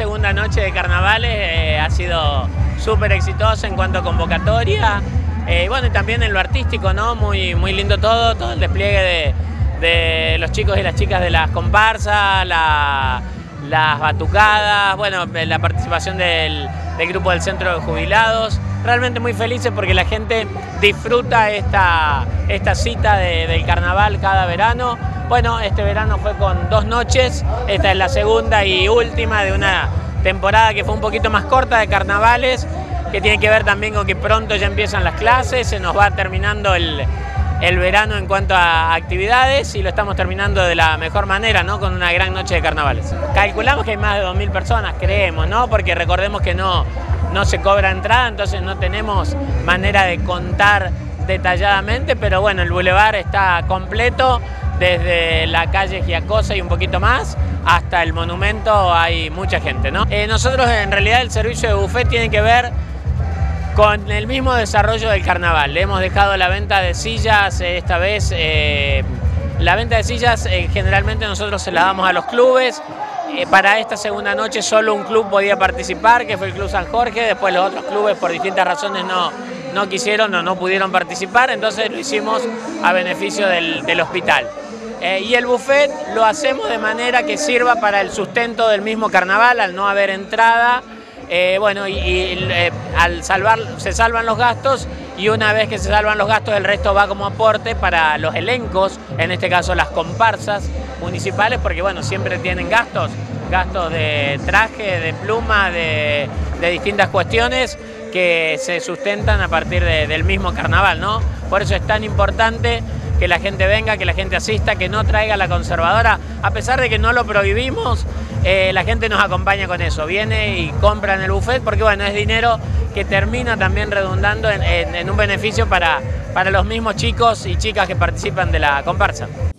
segunda noche de carnavales ha sido súper exitosa en cuanto a convocatoria. Bueno, y también en lo artístico, ¿no? Muy lindo todo el despliegue de los chicos y las chicas de las comparsas, las batucadas, bueno, la participación del grupo del Centro de Jubilados. Realmente muy felices porque la gente disfruta esta cita del carnaval cada verano. Bueno, este verano fue con 2 noches, esta es la segunda y última de una temporada que fue un poquito más corta de carnavales, que tiene que ver también con que pronto ya empiezan las clases, se nos va terminando el verano en cuanto a actividades y lo estamos terminando de la mejor manera, ¿no? Con una gran noche de carnavales. Calculamos que hay más de 2000 personas, creemos, ¿no? Porque recordemos que no se cobra entrada, entonces no tenemos manera de contar detalladamente, pero bueno, el bulevar está completo, desde la calle Giacosa y un poquito más, hasta el monumento hay mucha gente, ¿no? Nosotros en realidad el servicio de buffet tiene que ver con el mismo desarrollo del carnaval. Le hemos dejado la venta de sillas esta vez. La venta de sillas generalmente nosotros se la damos a los clubes. Para esta segunda noche solo un club podía participar, que fue el Club San Jorge. Después los otros clubes por distintas razones no quisieron o no pudieron participar, entonces lo hicimos a beneficio del hospital. Y el buffet lo hacemos de manera que sirva para el sustento del mismo carnaval, al no haber entrada. Bueno, se salvan los gastos y una vez que se salvan los gastos el resto va como aporte para los elencos, en este caso las comparsas municipales, porque bueno, siempre tienen gastos de traje, de pluma, de distintas cuestiones que se sustentan a partir del mismo carnaval, ¿no? Por eso es tan importante que la gente venga, que la gente asista, que no traiga la conservadora, a pesar de que no lo prohibimos. La gente nos acompaña con eso, viene y compra en el buffet porque bueno, es dinero que termina también redundando en un beneficio para los mismos chicos y chicas que participan de la comparsa.